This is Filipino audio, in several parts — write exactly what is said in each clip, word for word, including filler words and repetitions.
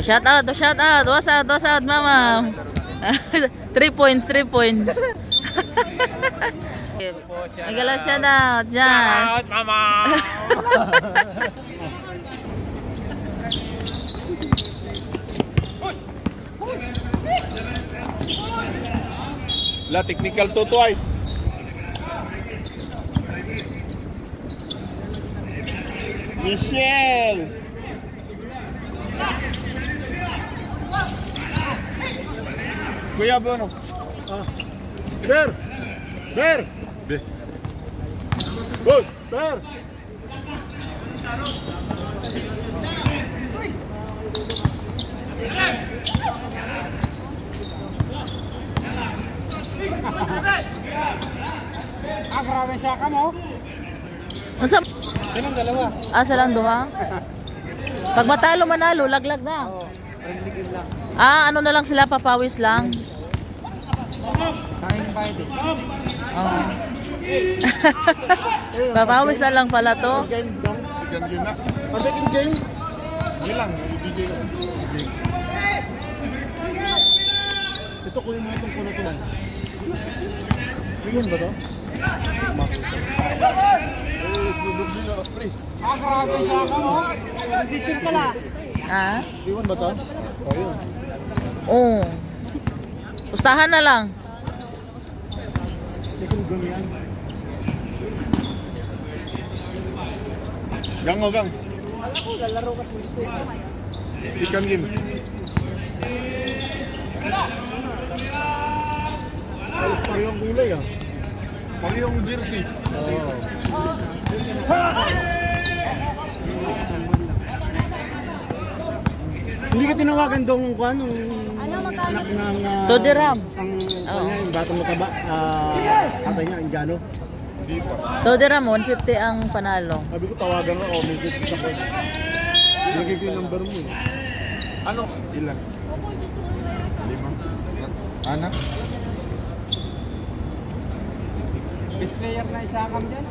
shout out, shout out. What's out, what's out, mama. Three points, three points. Magalaw shout out dyan. Shout out, mama. La technical to twice. Michelle. Kuya Bono. Ah. Ber. Ber. Be. Boss, Ber. Ah, grabe siya ka mo. Masa? Sinong dalawa? Asa lang duha? Pag matalo manalo, laglag na. Oo, rindigin lang. Ah, ano na lang sila, papawis lang. Kain bayad eh. Oh. Papawis na lang pala to. Game dong. second game na. Ah, second game? Hindi lang, ibigay lang. Ito kunin mo itong kunutunan. Yun ba to? Ah, grabe siya ka mo. Condition ka lang. Ah? Iwan ba to? O yun. Oo. Pustahan na lang. Second game yan. Gang o gang. Lalaro ka po siya. Second game. Alis pa yung kulay ah. Pag yung jersey. Oo. Hindi ka tinawagan dong kung ano, anak ng uh, Todiram. ang Oo. kanya, yung batang mataba, uh, tatay niya, Indiano. Hindi pa. Todiram, one fifty ang panalo. Sabi ko tawagan ko, oh, may fifty ako. Lagay ko yung number mo eh. Ano? Ilan? Lima. Anak? Best player na isakam dyan.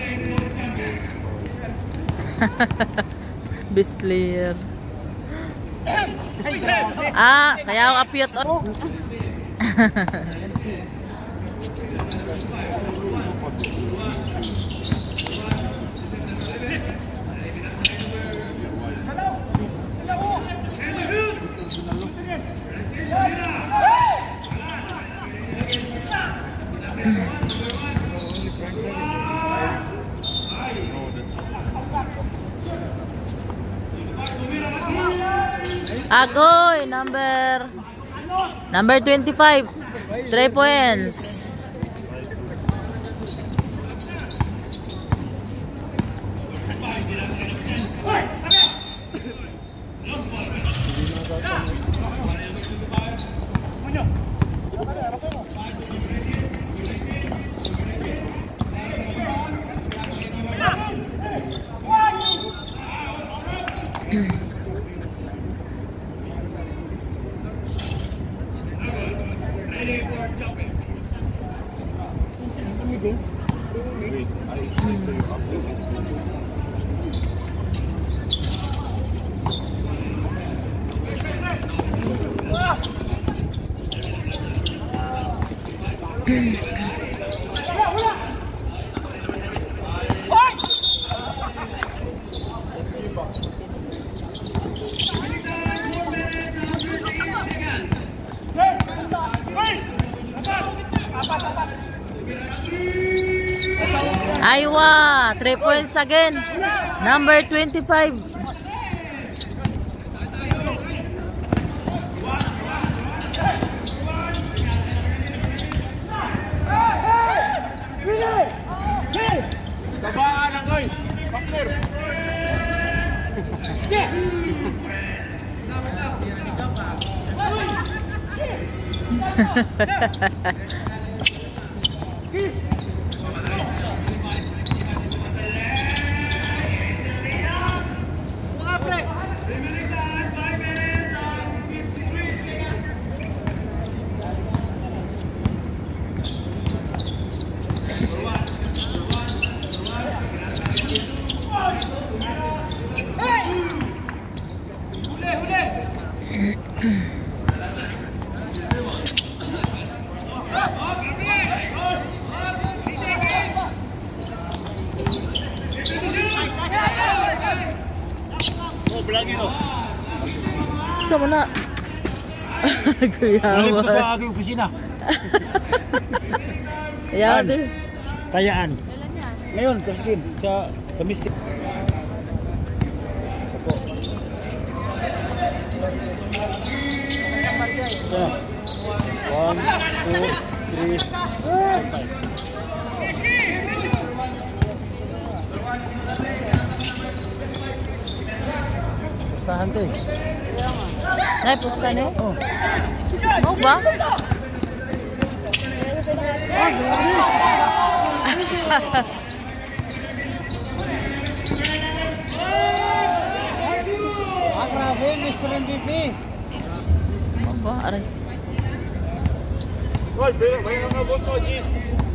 Best player. Ay, grabe. Ah, kaya ako apyot. Oh. Agoy, number number twenty-five. Three points. Aywa, three points again. Number twenty-five. Sabaan lang koy. Partner. Sama na. Balik ko Kuya. sa aking opisina. Kaya din. Tayaan. Ngayon, Kaskim, sa domestic. Opo. Yeah. One, two, three, four, five. Pustahan to eh. Nay, pusta na eh. Oh. Mau ba? Ah, grabe, Mister M V P. Mau ba? Aray. Hoy, pero bayang nga boss mo, Gis.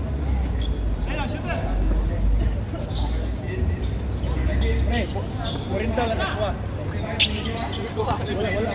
Eh, kurinta lang aswa. Wala, wala.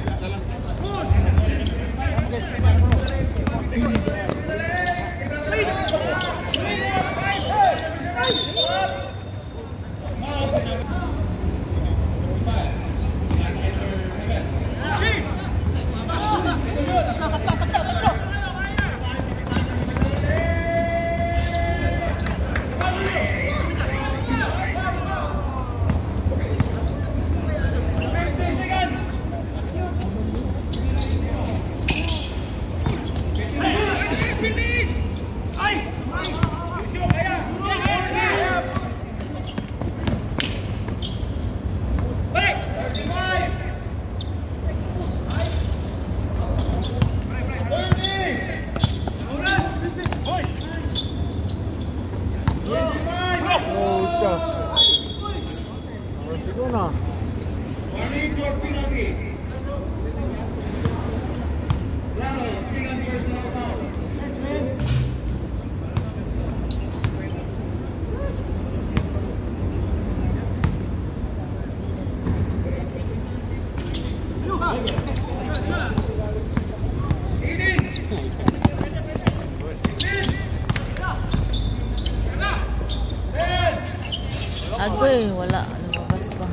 Agoy, wala. Lumabas pa.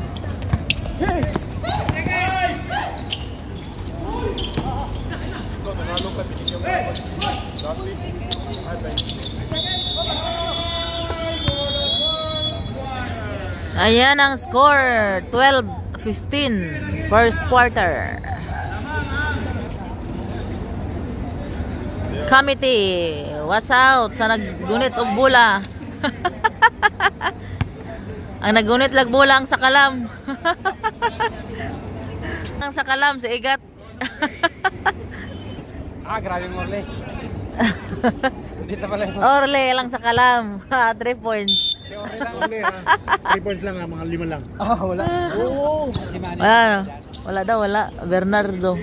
Nanalo ka, binigyan mo ako. Dati. Ay, thank you. Ayan ang score. twelve fifteen. First quarter. Committee. What's out? Sa naggunit og bula. Ang nagunit lag bula ang sakalam. Ang sakalam sa igat. Ah, grabe mo, Orle. Dito pala yun. Orle lang sa kalam. three points. Si Orle lang. Orle, ha? three points lang, ha? Mga lima lang. Ah, wala. Oo. Si Manny. Wala, wala daw, wala. Bernardo.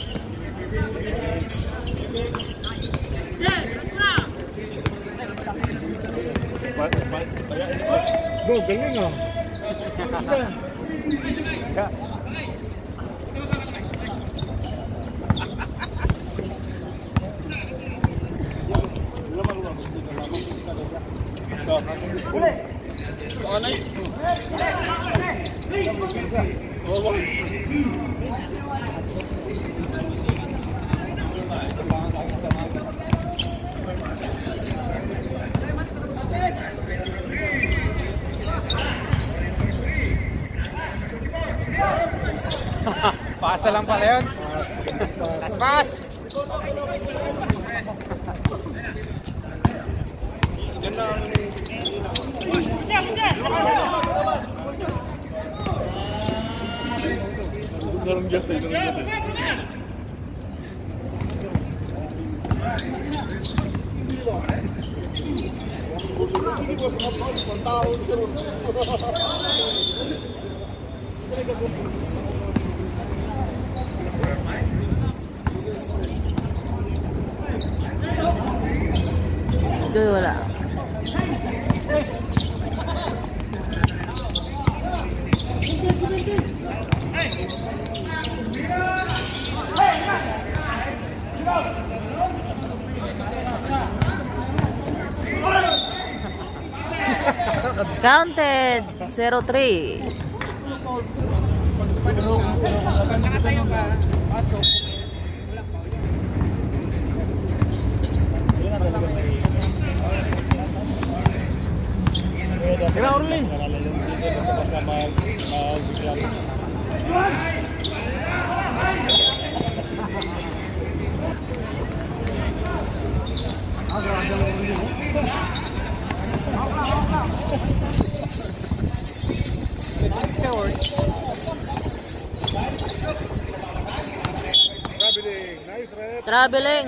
Bro, galing, ha? Pasa lang pala yun. Last pass! Garong jatay, garong jatay. Ito wala. Counted. zero three. Kira Orly. Traveling. Nice rep. Traveling.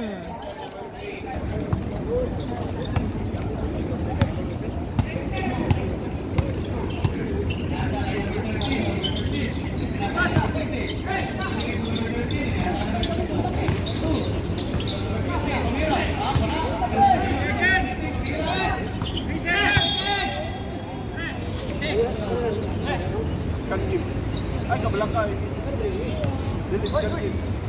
Kankim. Ay, kabalakay. Dilis kankim.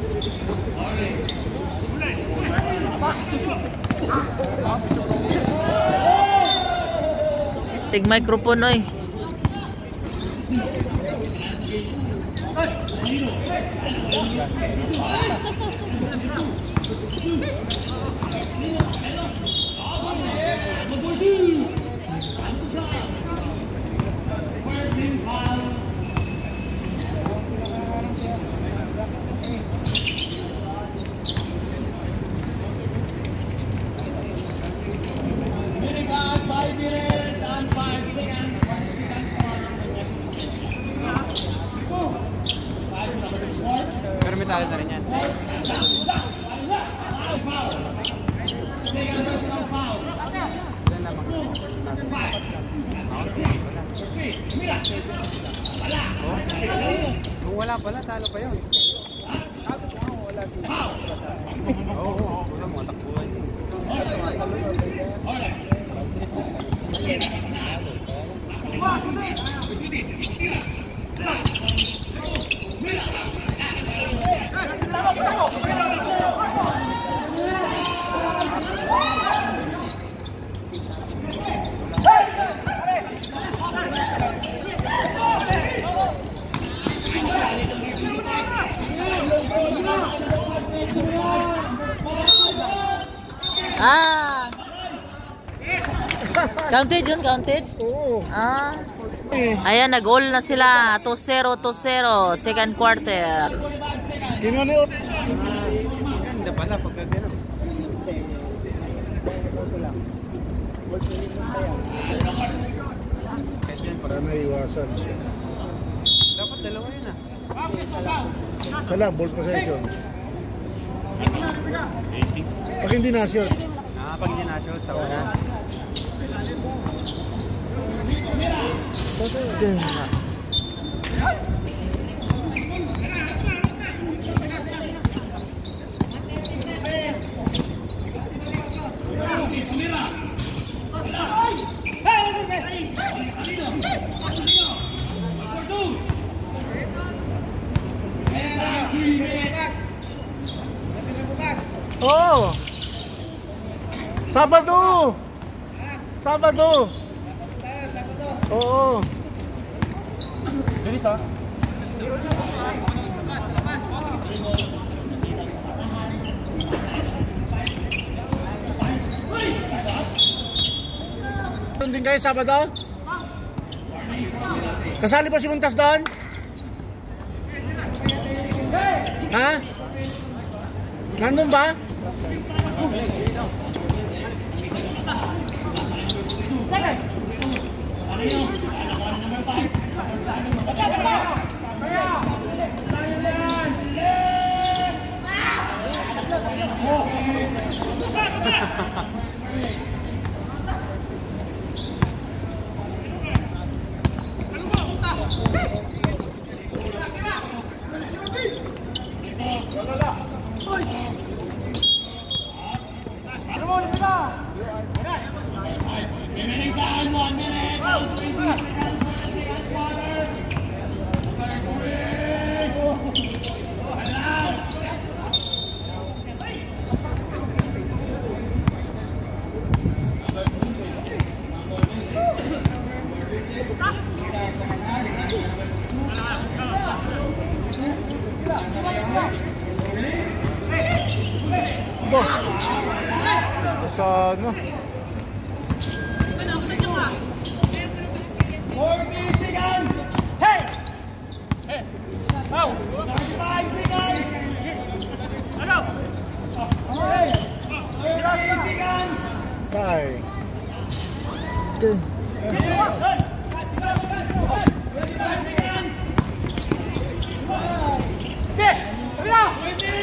Tig microphone oy. Pero may talent na rin yan. Kung wala pala, talo pa yun. Oo, oo, wala mga takbuhan. Ah. Counted yun, counted? Oo. Ah. Eh, Ayan, nag-all na sila. two zero, two zero. Second quarter. Gino ni Orly. Ganda pala pag gano'n. Para naiwasan. Dapat dalawa yun ah. Isa lang, ball possession. Pag hindi na-shot. Ah, pag hindi na-shot, sa una. Oh! Sabado! Sabado! Oo. Bilis ah. Doon din kayo Sabado? Kasali pa si Muntas doon? Ha? Nandun ba? Ba? Sa ano? forty seconds! Hey! Hey! Wow! five seconds! Ano? Okay! thirty seconds! Bye. Two. twenty-five seconds! Okay! twenty!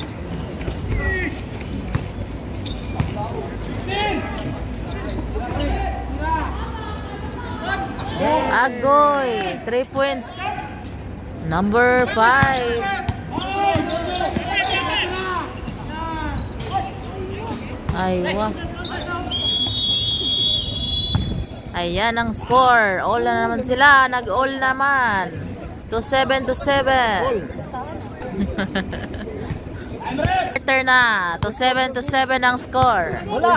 Agoy, three points. Number five. Aywa. Ayan ang score. All na naman sila. Nag-all naman. to seven to seven. Quarter na. to seven to seven ang score. Wala.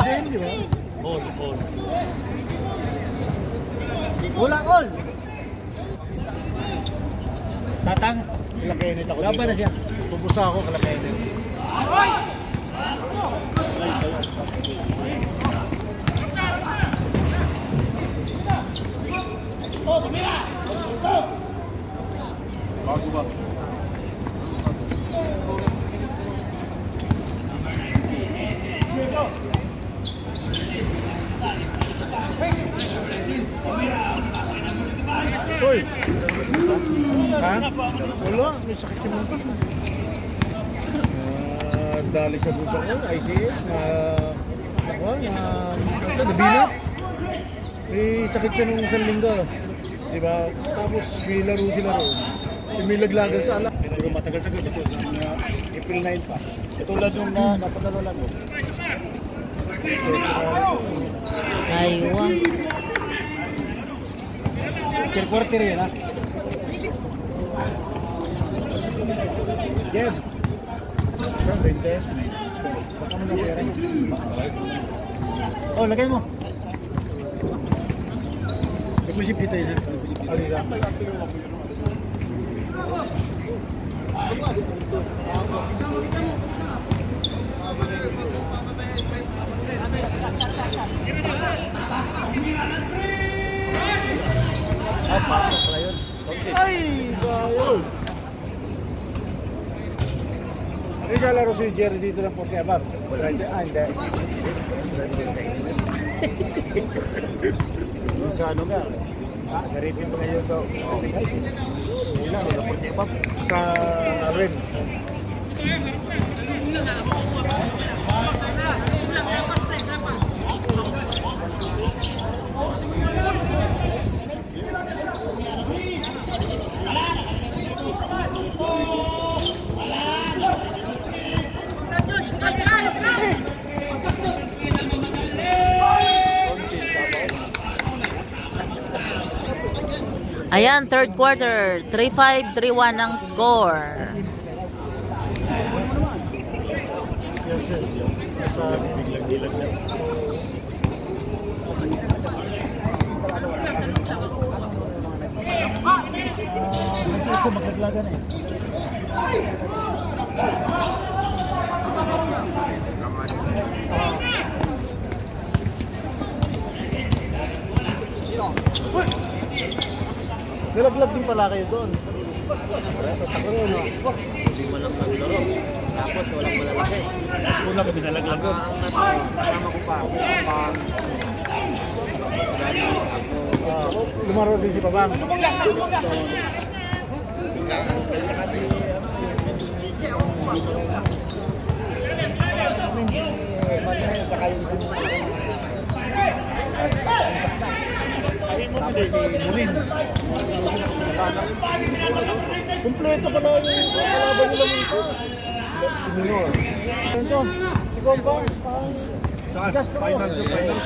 Wala all. Tatang. Kalakenit ako Laban na siya. Pupusta ako, kalakenit. Bago ba? Hoy! Ha? Wala, may sakit yung mga to. Ah, dali sa bulsa ko, I C S, na... Ako, na... Nabinat. May sakit siya nung isang linggo. Diba? Tapos may laro sila roon. May laglagan sa alak. Pero matagal-tagal ito. April nine pa. Katulad nung na napagalalan mo. Aywa. Third quarter yan ha. Jeb! Saan, twenty? Saka mo na pera. Oh, lagay mo. Nag-usip dito yun ha. Alila. Ah, pasok pala yun. Ay! Bayo! Hindi ka laro si Jerry dito ng forty above? Wala. Ah, hindi. Sa ano nga? Naripin mo ngayon sa... Wala, wala po siya pa. Sa rim. Ayan, third quarter. three five, three one ang score. Ito magkaglagan eh. Nilaglag din pala kayo doon. Hindi mo lang naglaro. Tapos walang malalaki. Una kami nalaglag doon. Kasama ko pa. Pag... Lumaro din si Pabang. Tapos si Murin. Kompleto pala yung kalaban nila nito. Minor. Ito, si Gombang. Saan? Final sa final.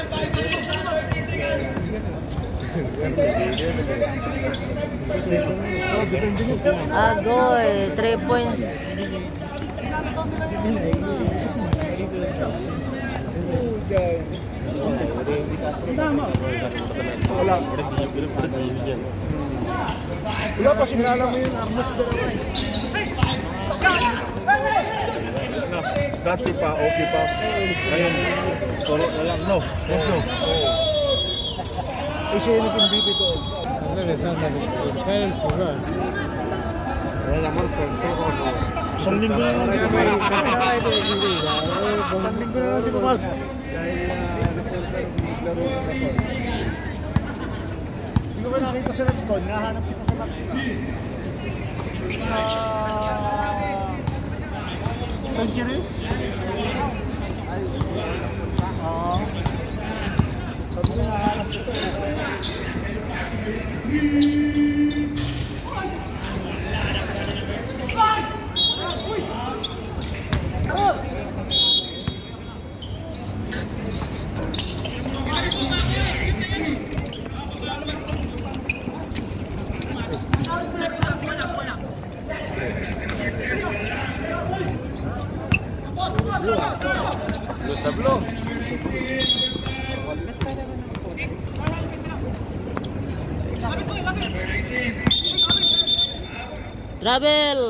Agoy, three points. Wala. Wala pa sinala mo yung Armas Dalawa. dati pa, okay pa. Ngayon, solo na lang. No, yes, no. Eh, siya yung nag-invite ito. Wala naman, friends. Isang linggo na lang di pa pala. Isang linggo na lang di pa pala. Dahil naglaro sa Lapon. Hindi ko ba nakita sa Lapon? Nahanap kita sa Lapon. San Quiris? Oo. Sabi ko nahanap kita. Sa blue. Travel.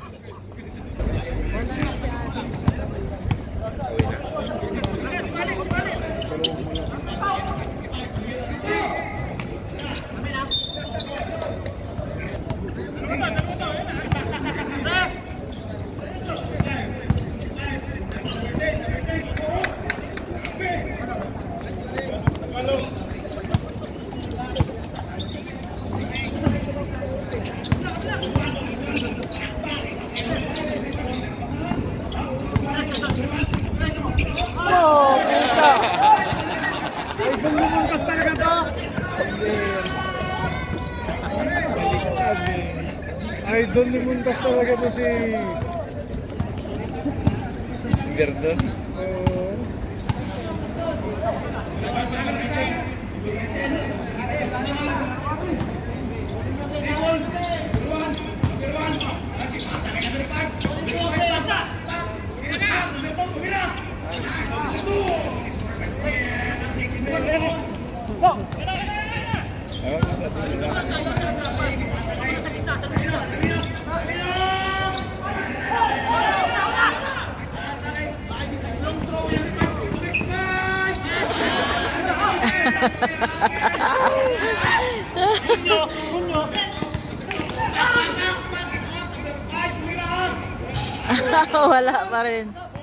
Idol ni Muntas talaga to si Verdon. Oo. Wala pa rin.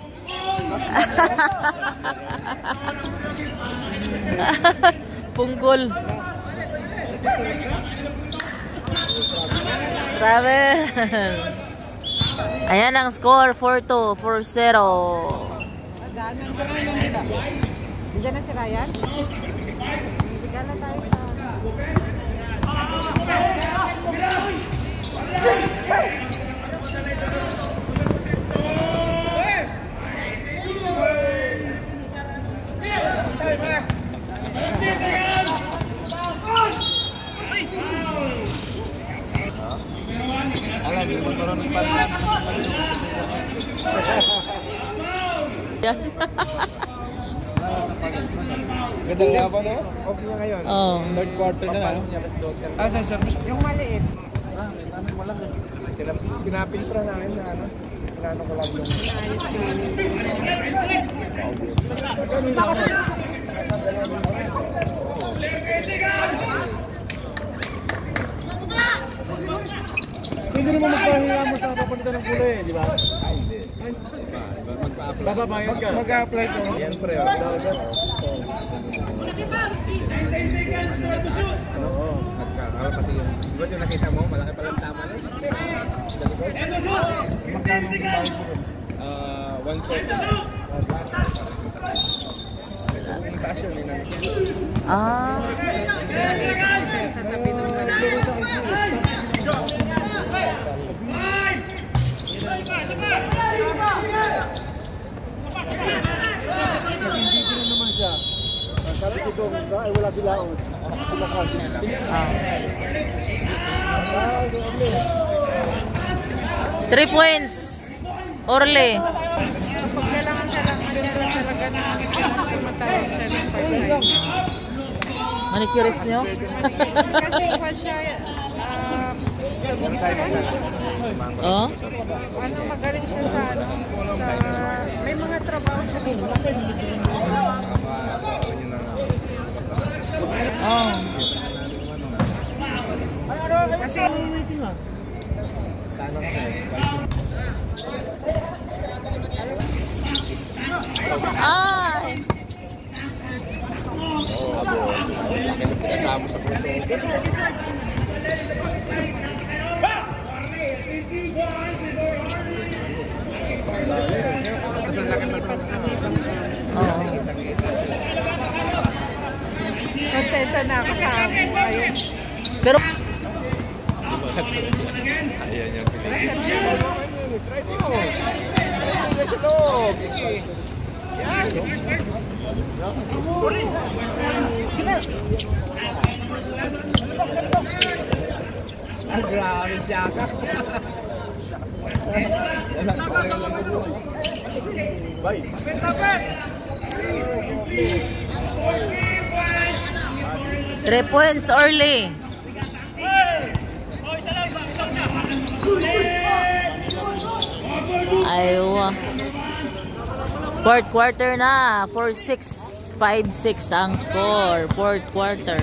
Punggol. Travel. Ayan ang score, four two, four zero. Daanan ko na yun dito. Diyan na si Ryan. Bigyan na tayo sa... Alam, hindi mo marunong pala. Yan. Ganda nga ba, no? Okay na ngayon. Oh. Third quarter na lang. Ah, sa service. Yung maliit. Ah, may namin malaki. Pinapiltra namin na ano. Pinano ko lang yung... Pwede naman magpahinga mo sa papunta ng kulay, di ba? Ay, hindi. Bababayad ka. Mag-a-apply ko. Yan, pre. Oo. Nagkakaroon pati yung... Di ba yung nakita mo? Malaki palang tama na. Magkano ang bayad mo? Ah, one shot. Yung taas yun, yun ang... Ah. Sa tabi ng lalaki. Hindi na naman siya. Sabi ko doon, ay wala bilaon. Kumakasin. Ah. Three points. Orle. Kapag kailangan siya lang, kailangan talaga na matawag siya ng pag-live. Manicurist nyo? Kasi kung siya, ah, Oh? ano, magaling siya sa, ano, sa, may mga Ay! Oo, abo. Laki na pinasama sa crossover. Oo. Kontento na ako sa amo. Ayun. Pero, Ayan yan. Try mo. Try sa loob. Yan. Ang grabe siya ka. Bye. three points early. Aywa. Fourth quarter na. four six, five six ang score. Fourth quarter.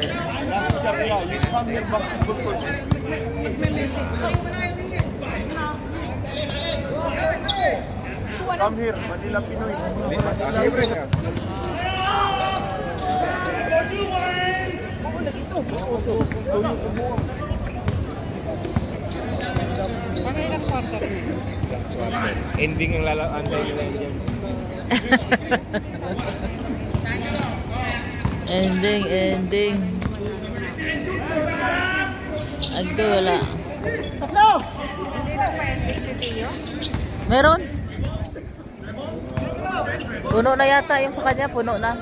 Come here, Manila Pinoy. Libre na. Ano ilang quarter? Ending ang lalaan dahil na yan. Ending, ending. Agdo, wala. Hindi na pa ending si Tio? Meron? Puno na yata yung sa kanya, puno na.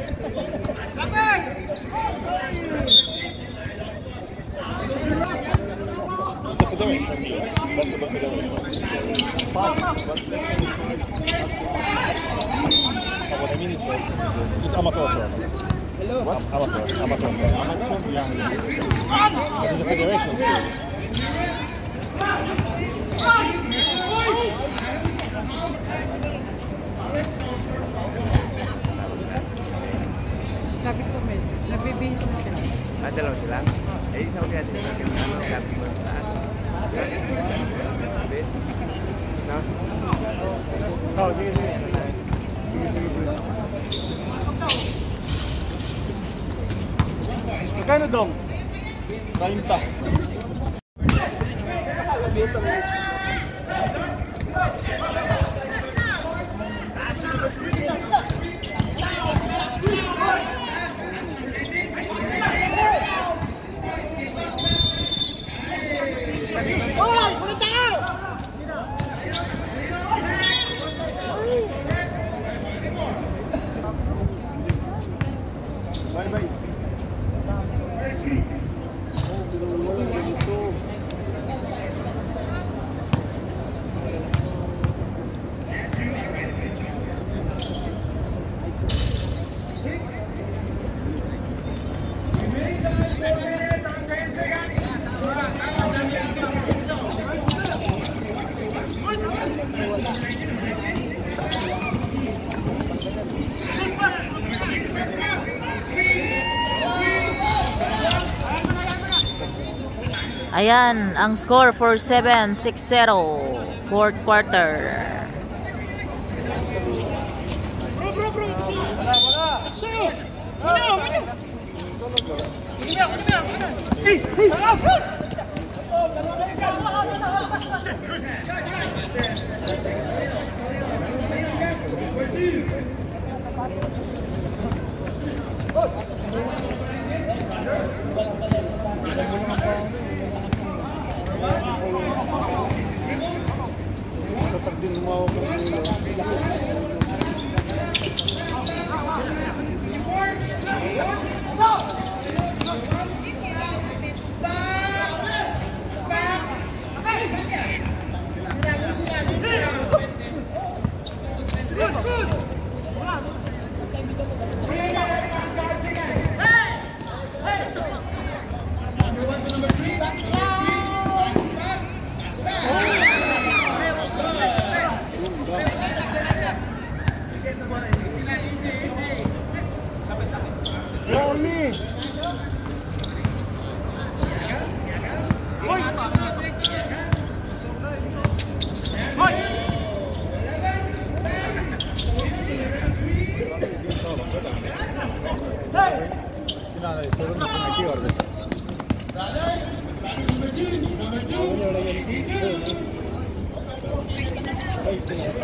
What I mean is that it's amateur pro. What? Amateur. Amateur pro. Amateur, yeah. But it's a federation still. Sabi ko may nabibihis na sila. Ah, dalawa sila? Eh, isa ulit natin sa akin. Ano, sabi mo sa taas. No? Oh, sige, sige. Magkano dong? Kainta. Bye-bye. Ayan, ang score for seven six zero. Fourth quarter.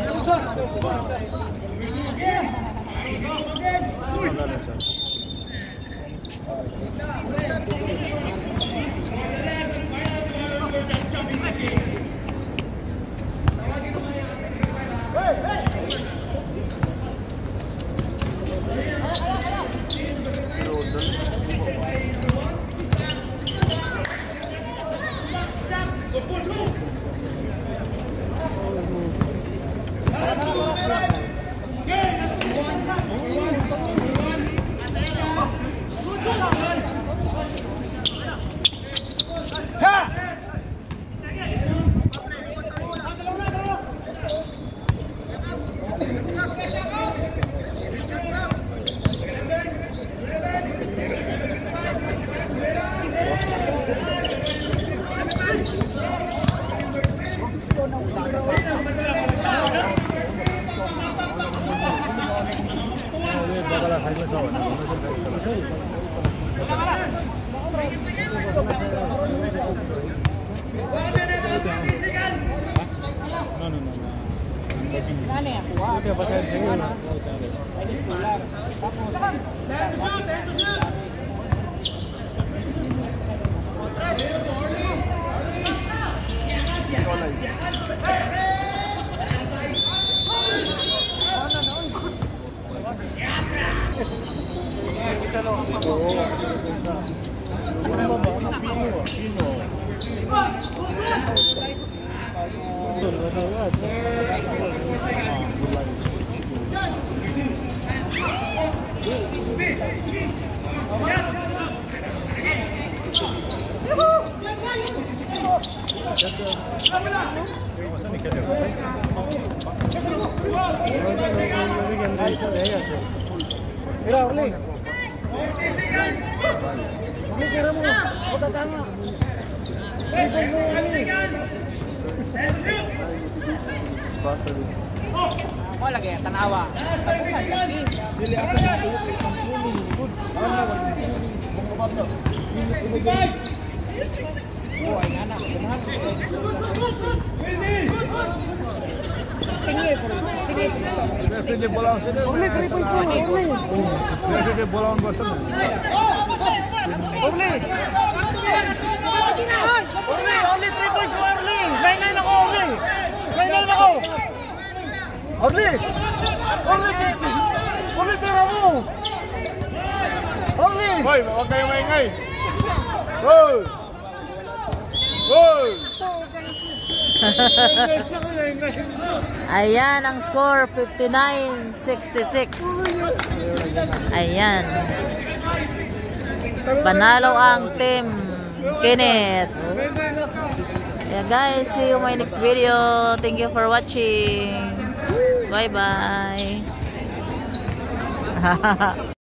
Mira, Orly. Orly, kira mo. O tatanga. Ako lagi, tanawa. Dili ako na tulog ng kampuni. Good. Wala wala. Oh, ay anak. Tingin po. Tingin po. Pwede bola ang sila. Orly, three point two. Orly. Pwede bola ang basa. Orly. Orly, Orly, three points mo, Orly. nine nine ako, Orly. nine nine ako. Orly. Orly, titi. Orly, tira mo. Orly. Hoy, huwag kayong maingay. Hoy! Hoy! Ayan ang score, fifty-nine sixty-six. Ayan. Panalo ang team Kenneth. Yeah guys, see you in my next video. Thank you for watching. Bye bye.